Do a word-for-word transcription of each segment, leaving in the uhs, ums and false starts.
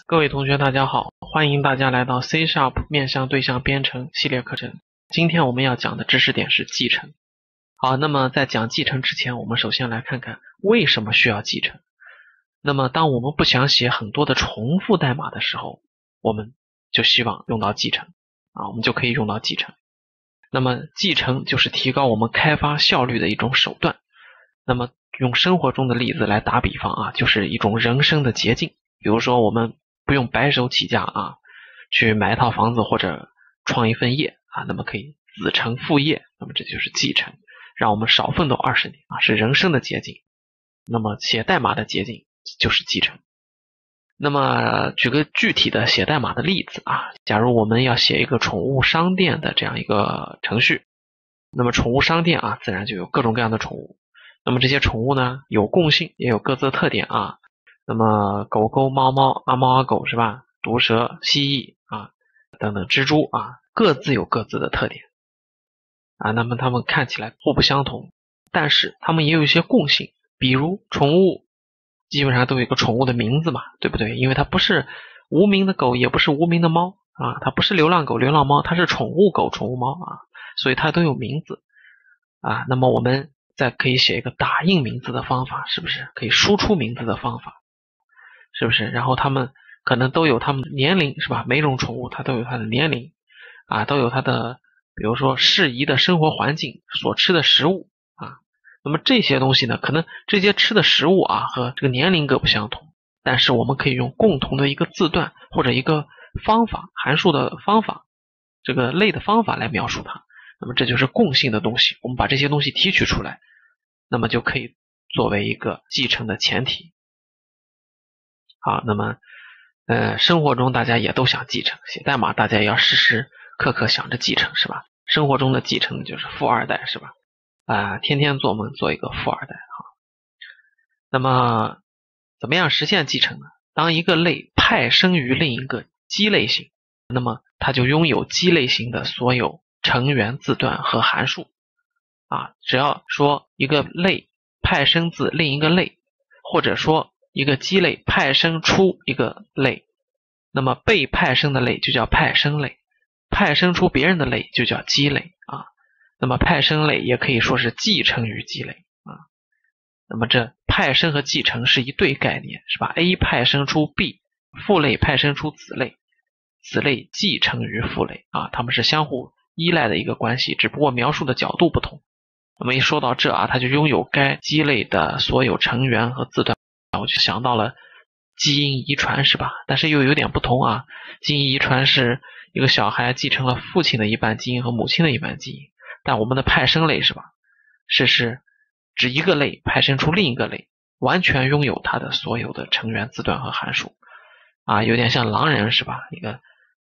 各位同学大家好，欢迎大家来到 C Sharp 面向对象编程系列课程。今天我们要讲的知识点是继承。好，那么在讲继承之前，我们首先来看看为什么需要继承。那么当我们不想写很多的重复代码的时候，我们就希望用到继承啊，我们就可以用到继承。那么继承就是提高我们开发效率的一种手段。那么用生活中的例子来打比方啊，就是一种人生的捷径。比如说我们不用白手起家啊，去买一套房子或者创一份业啊，那么可以子承父业，那么这就是继承，让我们少奋斗二十年啊，是人生的捷径。那么写代码的捷径就是继承。那么举个具体的写代码的例子啊，假如我们要写一个宠物商店的这样一个程序，那么宠物商店啊，自然就有各种各样的宠物。那么这些宠物呢，有共性，也有各自的特点啊。那么狗狗、猫猫、阿猫阿狗是吧？毒蛇、蜥蜴啊等等蜘蛛啊，各自有各自的特点啊。那么它们看起来互不相同，但是它们也有一些共性，比如宠物基本上都有一个宠物的名字嘛，对不对？因为它不是无名的狗，也不是无名的猫啊，它不是流浪狗、流浪猫，它是宠物狗、宠物猫啊，所以它都有名字啊。那么我们再可以写一个打印名字的方法，是不是？可以输出名字的方法，是不是？然后它们可能都有它们的年龄，是吧？每种宠物它都有它的年龄啊，都有它的比如说适宜的生活环境，所吃的食物啊。那么这些东西呢，可能这些吃的食物啊和这个年龄各不相同，但是我们可以用共同的一个字段或者一个方法，函数的方法，这个类的方法来描述它。那么这就是共性的东西，我们把这些东西提取出来，那么就可以作为一个继承的前提。好，那么呃，生活中大家也都想继承，写代码大家也要时时刻刻想着继承，是吧？生活中的继承就是富二代，是吧？啊、呃，天天做梦做一个富二代哈。那么怎么样实现继承呢？当一个类派生于另一个基类型，那么它就拥有基类型的所有成员字段和函数啊。只要说一个类派生自另一个类，或者说一个基类派生出一个类，那么被派生的类就叫派生类，派生出别人的类就叫基类啊。那么派生类也可以说是继承于基类啊。那么这派生和继承是一对概念，是吧？ A 派生出 B， 父类派生出子类，子类继承于父类啊，它们是相互依赖的一个关系，只不过描述的角度不同。那么一说到这啊，它就拥有该基类的所有成员和字段，我就想到了基因遗传，是吧？但是又有点不同啊。基因遗传是一个小孩继承了父亲的一半基因和母亲的一半基因，但我们的派生类是吧？是是指一个类派生出另一个类，完全拥有它的所有的成员字段和函数啊，有点像狼人是吧？一个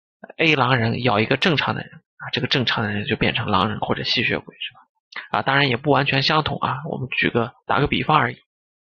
A 狼人咬一个正常的人啊，这个正常的人就变成狼人或者吸血鬼是吧？啊，当然也不完全相同啊，我们举个打个比方而已。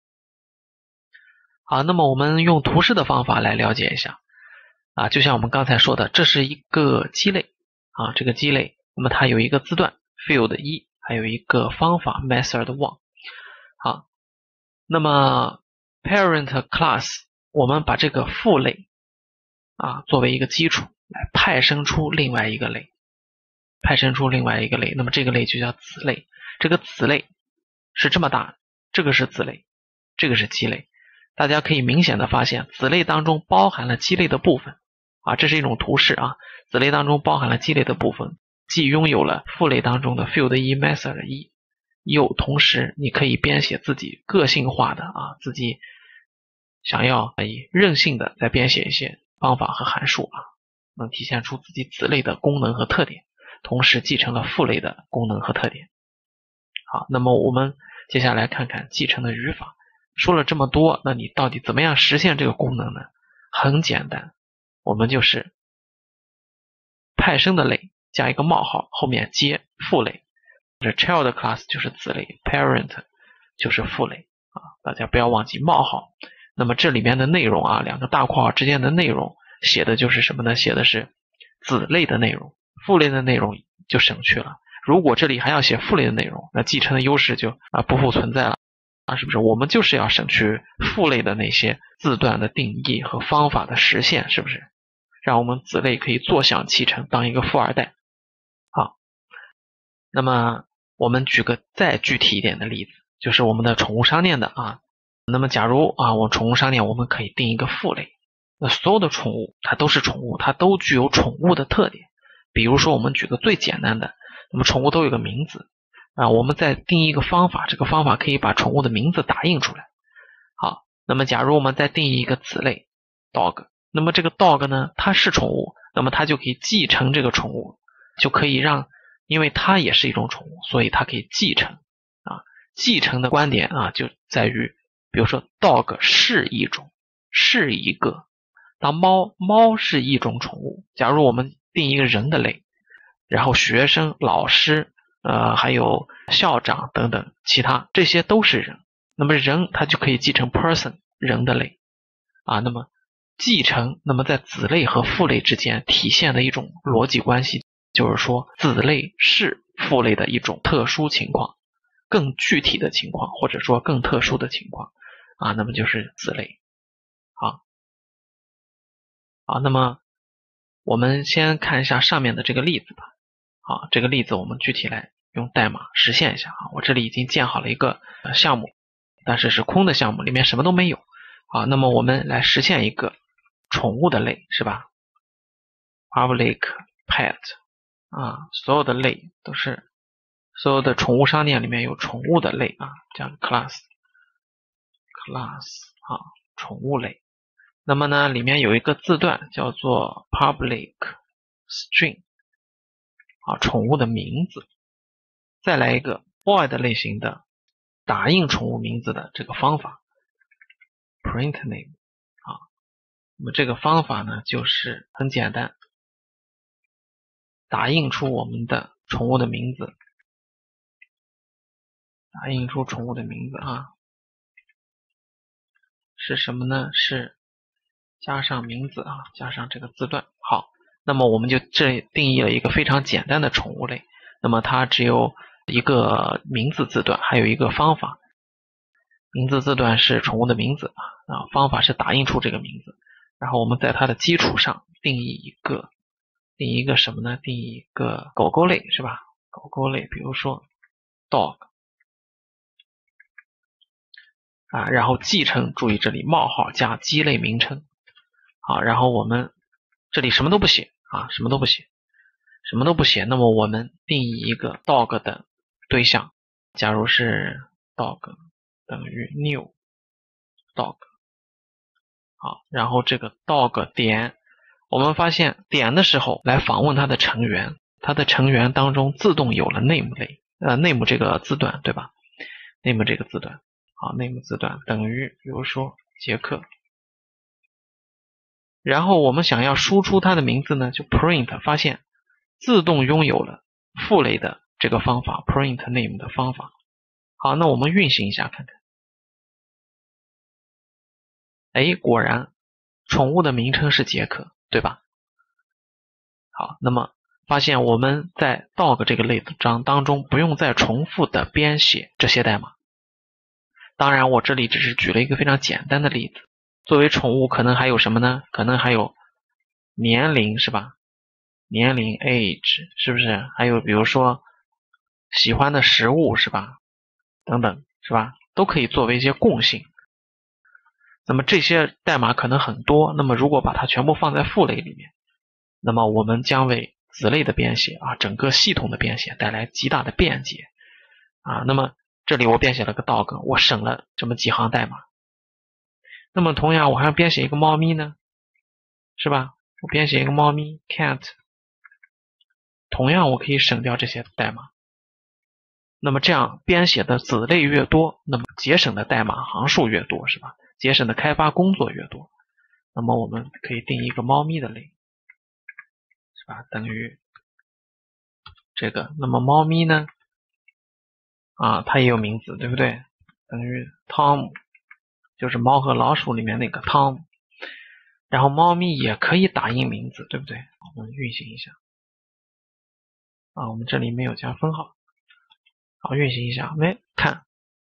好，那么我们用图示的方法来了解一下啊，就像我们刚才说的，这是一个基类啊，这个基类，那么它有一个字段 field 一，还有一个方法 method one。好，那么 parent class 我们把这个父类啊作为一个基础来派生出另外一个类，派生出另外一个类，那么这个类就叫子类。这个子类是这么大，这个是子类，这个是基类。大家可以明显的发现子类当中包含了基类的部分啊，这是一种图示啊，子类当中包含了基类的部分，既拥有了父类当中的 field 一 method 一，又同时你可以编写自己个性化的啊，自己想要以任性的再编写一些方法和函数啊，能体现出自己子类的功能和特点，同时继承了父类的功能和特点。好，那么我们接下来看看继承的语法。说了这么多，那你到底怎么样实现这个功能呢？很简单，我们就是派生的类加一个冒号，后面接父类，这 child class 就是子类， parent 就是父类啊，大家不要忘记冒号。那么这里面的内容啊，两个大括号之间的内容写的就是什么呢？写的是子类的内容，父类的内容就省去了。如果这里还要写父类的内容，那继承的优势就啊不复存在了。 啊，是不是？我们就是要省去父类的那些字段的定义和方法的实现，是不是？让我们子类可以坐享其成，当一个富二代。好，那么我们举个再具体一点的例子，就是我们的宠物商店的啊。那么假如啊，我宠物商店我们可以定一个父类，那所有的宠物它都是宠物，它都具有宠物的特点。比如说我们举个最简单的，那么宠物都有个名字啊，我们再定一个方法，这个方法可以把宠物的名字打印出来。好，那么假如我们再定义一个子类 dog， 那么这个 dog 呢，它是宠物，那么它就可以继承这个宠物，就可以让，因为它也是一种宠物，所以它可以继承啊。继承的观点啊，就在于，比如说 dog 是一种，是一个，当猫猫是一种宠物，假如我们定一个人的类，然后学生、老师，呃，还有校长等等，其他这些都是人。那么人它就可以继承 person 人的类啊。那么继承，那么在子类和父类之间体现的一种逻辑关系，就是说子类是父类的一种特殊情况，更具体的情况，或者说更特殊的情况啊，那么就是子类。好，好，那么我们先看一下上面的这个例子吧。好，这个例子我们具体来用代码实现一下啊。我这里已经建好了一个项目，但是是空的项目，里面什么都没有。好，那么我们来实现一个宠物的类，是吧 ？Public pet 啊，所有的类都是所有的宠物商店里面有宠物的类啊，这样 class class 啊，宠物类。那么呢，里面有一个字段叫做 public string 啊，宠物的名字。再来一个 void 类型的打印宠物名字的这个方法 print name 啊。那么这个方法呢，就是很简单，打印出我们的宠物的名字，打印出宠物的名字啊，是什么呢？是加上名字啊，加上这个字段。好，那么我们就这定义了一个非常简单的宠物类，那么它只有一个名字字段，还有一个方法。名字字段是宠物的名字啊，方法是打印出这个名字，然后我们在它的基础上定义一个，定义一个什么呢？定义一个狗狗类是吧？狗狗类，比如说 dog 啊，然后继承，注意这里冒号加鸡类名称，好，然后我们这里什么都不写啊，什么都不写，什么都不写，那么我们定义一个 dog 的对象，假如是 dog 等于 new dog。好，然后这个 dog 点，我们发现点的时候来访问它的成员，它的成员当中自动有了 name 类，呃 name 这个字段，对吧 ？name 这个字段，好 name 字段等于，比如说杰克，然后我们想要输出它的名字呢，就 print， 发现自动拥有了父类的这个方法 print name 的方法。好，那我们运行一下看看。哎，果然宠物的名称是杰克，对吧？好，那么发现我们在 dog 这个类章当中不用再重复的编写这些代码。当然我这里只是举了一个非常简单的例子，作为宠物可能还有什么呢？可能还有年龄是吧？年龄 age 是不是？还有比如说喜欢的食物是吧？等等是吧？都可以作为一些共性。那么这些代码可能很多，那么如果把它全部放在父类里面，那么我们将为子类的编写啊，整个系统的编写带来极大的便捷啊。那么这里我编写了个 dog， 我省了这么几行代码。那么同样我还要编写一个猫咪呢，是吧？我编写一个猫咪 cat， 同样我可以省掉这些代码。那么这样编写的子类越多，那么节省的代码行数越多，是吧？节省的开发工作越多。那么我们可以定一个猫咪的类，是吧？等于这个。那么猫咪呢？啊，它也有名字，对不对？等于 Tom， 就是猫和老鼠里面那个 Tom。然后猫咪也可以打印名字，对不对？我们运行一下。啊，我们这里没有加分号。好，运行一下，没看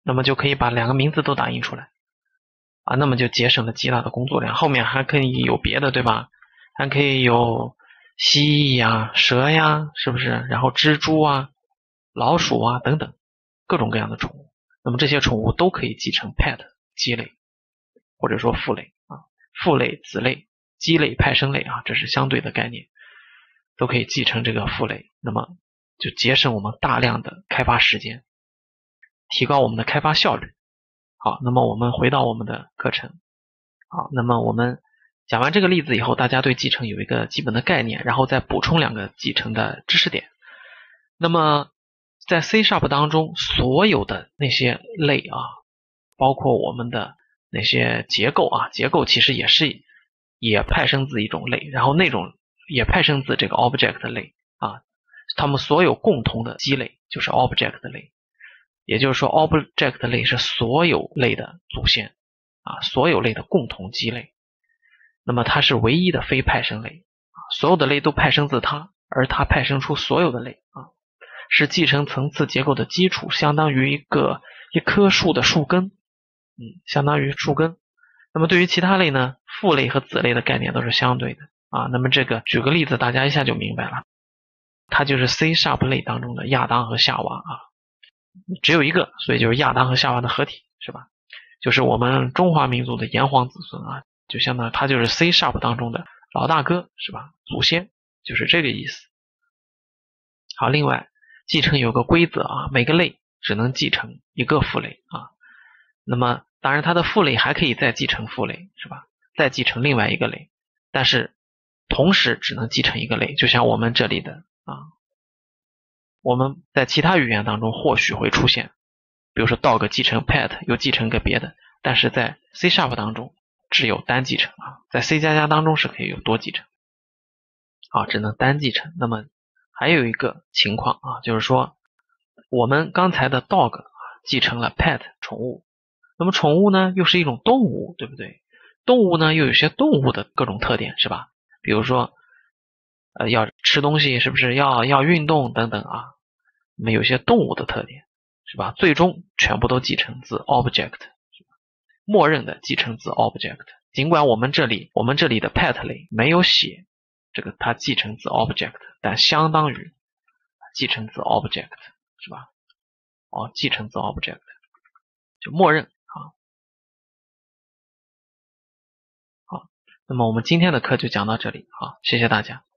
那么就可以把两个名字都打印出来啊，那么就节省了极大的工作量。后面还可以有别的，对吧？还可以有蜥蜴呀、蛇呀，是不是？然后蜘蛛啊、老鼠啊等等各种各样的宠物。那么这些宠物都可以继承 pet 鸡类，或者说父类啊，父类、子类、鸡类、派生类啊，这是相对的概念，都可以继承这个父类。那么就节省我们大量的开发时间，提高我们的开发效率。好，那么我们回到我们的课程。好，那么我们讲完这个例子以后，大家对继承有一个基本的概念，然后再补充两个继承的知识点。那么在 C Sharp 当中，所有的那些类啊，包括我们的那些结构啊，结构其实也是也派生自一种类，然后那种也派生自这个 object 类啊，它们所有共同的基类就是 object 类。也就是说 object 类是所有类的祖先啊，所有类的共同基类。那么它是唯一的非派生类，所有的类都派生自它，而它派生出所有的类啊，是继承层次结构的基础，相当于一个一棵树的树根，嗯，相当于树根。那么对于其他类呢，父类和子类的概念都是相对的啊。那么这个举个例子，大家一下就明白了，它就是 C Sharp 类当中的亚当和夏娃啊。只有一个，所以就是亚当和夏娃的合体，是吧？就是我们中华民族的炎黄子孙啊，就相当于他就是 C Sharp 当中的老大哥，是吧？祖先就是这个意思。好，另外继承有个规则啊，每个类只能继承一个父类啊。那么当然它的父类还可以再继承父类，是吧？再继承另外一个类，但是同时只能继承一个类，就像我们这里的啊。我们在其他语言当中或许会出现，比如说 dog 继承 pet 又继承个别的，但是在 C Sharp 当中只有单继承啊，在 C 加加当中是可以有多继承啊，只能单继承。那么还有一个情况啊，就是说我们刚才的 dog 继承了 pet 宠物，那么宠物呢又是一种动物，对不对？动物呢又有些动物的各种特点，是吧？比如说呃要吃东西，是不是要要运动等等啊？那么有些动物的特点，是吧？最终全部都继承自 object， 默认的继承自 object。尽管我们这里我们这里的 pet 类没有写这个它继承自 object， 但相当于继承自 object， 是吧？哦，继承自 object 就默认啊。好，那么我们今天的课就讲到这里，好，谢谢大家。